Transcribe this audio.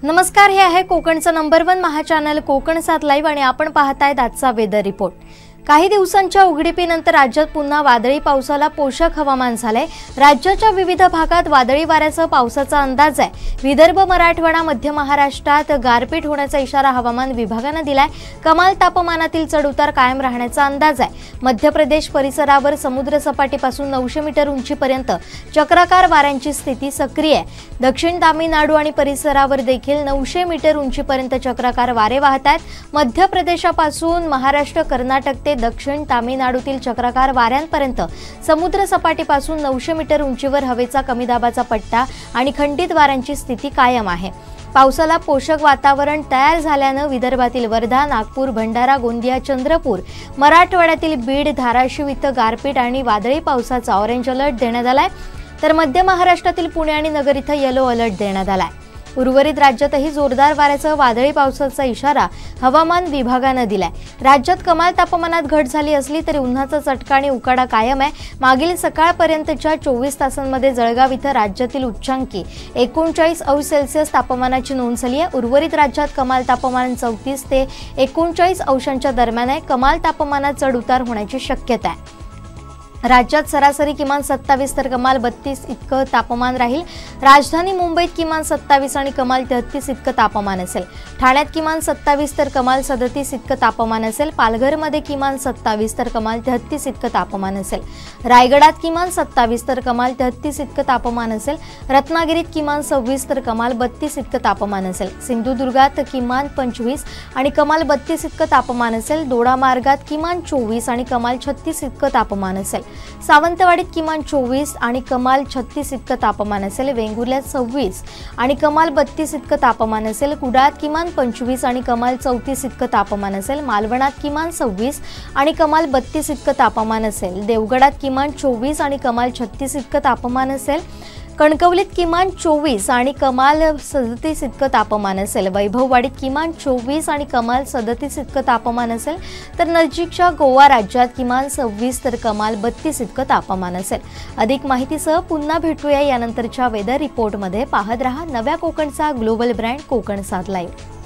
नमस्कार, हे आहे कोकणचं number 1 Maha channel Konkan 7 live आणि आपण पाहतायत आजचा वेदर रिपोर्ट। काही दिवसांच्या उघडीपीनंतर राज्यात पुन्हा वादळी पावसाला पोषक हवामान झालंय। राज्याच्या विविध भागात वादळी वाऱ्यासह पावसाचा अंदाज आहे। विदर्भ, मराठवाडा, मध्य महाराष्ट्रात गारपीट होण्याचा इशारा हवामान विभागाने दिलाय। कमाल तापमानातील चढउतार कायम राहण्याचा अंदाज आहे। मध्य प्रदेश परिसरावर समुद्र सपाटीपासून 900 मीटर उंचीपर्यंत चक्राकार वाऱ्यांची स्थिती सक्रिय आहे। दक्षिण तामिळनाडू आणि परिसरावर देखील 900 मीटर उंचीपर्यंत चक्राकार वारे वाहत आहेत। मध्य प्रदेशापासून महाराष्ट्र, कर्नाटक ते दक्षिण तामिळनाडूतील चक्राकार वाऱ्यांपर्यंत समुद्र सपाटीपासून 900 मीटर उंचीवर हवेचा कमी दाबाचा पट्टा आणि खंडित वाऱ्यांची स्थिती कायम आहे। पावसाला पोषक वातावरण तयार झाल्याने विदर्भातील वर्धा, नागपूर, भंडारा, गोंदिया, चंद्रपूर, मराठवाड्यातील बीड, धाराशिव इथं गारपीट आणि वादळी पावसाचा ऑरेंज अलर्ट देण्यात आलाय, तर मध्य महाराष्ट्रातील पुणे आणि नगर इथं येलो अलर्ट देण्यात आलाय। उर्वरित राज्यातही जोरदार वाऱ्यासह वादळी पावसाचा इशारा हवामान विभागाने दिलाय। राज्यात कमाल तापमानात घट झाली असली तरी उन्हाचा चटका आणि उकाडा कायम आहे। मागील सकाळपर्यंतच्या 24 तासांमध्ये जळगाव इथं राज्यातील उच्चांकी 39 अंश सेल्सिअस तापमानाची नोंद झाली आहे। उर्वरित राज्यात कमाल तापमान 34 ते 39 अंशांच्या दरम्यान आहे। कमाल तापमानात चढ उतार होण्याची शक्यता आहे। राज्यात सरासरी किमान 27 तर कमाल 32 इतकं तापमान राहील। राजधानी मुंबईत किमान 27 आणि कमाल 33 इतकं तापमान असेल। ठाण्यात किमान 27 तर कमाल 37 इतकं तापमान असेल। पालघरमध्ये किमान 27 तर कमाल 33 इतकं तापमान असेल। रायगडात किमान 27 तर कमाल 33 इतकं तापमान असेल। रत्नागिरीत किमान 26 तर कमाल 32 इतकं तापमान असेल। सिंधुदुर्गात किमान 25 आणि कमाल 32 इतकं तापमान असेल। दोडामार्गात किमान 24 आणि कमाल 36 इतकं तापमान असेल। सावंतवाडीत किमान 24 आणि कमाल 36 इतकं तापमान असेल। वेंगुर्ल्यात 26 आणि कमाल 32 इतकं तापमान असेल। कुडाळात किमान 25 आणि कमाल 34 इतकं तापमान असेल। मालवणात किमान 26 आणि कमाल 32 इतकं तापमान असेल। देवगडात किमान 24 आणि कमाल 36 इतकं तापमान असेल। कणकवलीत किमान 24 आणि कमाल 37 इतकं तापमान असेल। वैभववाडीत किमान 24 आणि कमाल 37 इतकं तापमान असेल, तर नजीकच्या गोवा राज्यात किमान 26 तर कमाल 32 इतकं तापमान असेल। अधिक माहितीसह पुन्हा भेटूया यानंतरच्या वेदर रिपोर्टमध्ये। पाहत रहा नव्या कोकणचा ग्लोबल ब्रँड कोकण 7 लाईव्ह।